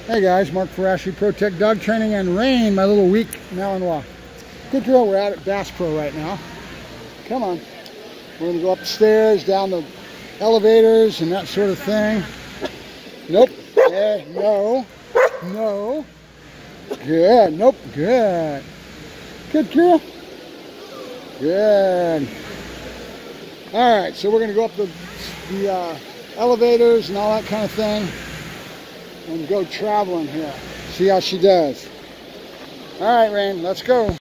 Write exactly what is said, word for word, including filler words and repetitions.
Hey guys, Mark Farashi, ProTech Dog Training, and Rayne, my little weak Malinois. Good girl, we're out at Bass Pro right now. Come on. We're going to go upstairs, down the elevators and that sort of thing. Nope. Eh, no. No. Good. Nope. Good. Good girl. Good. Alright, so we're going to go up the, the uh, elevators and all that kind of thing. And go traveling here. See how she does. All right, Rayne, let's go.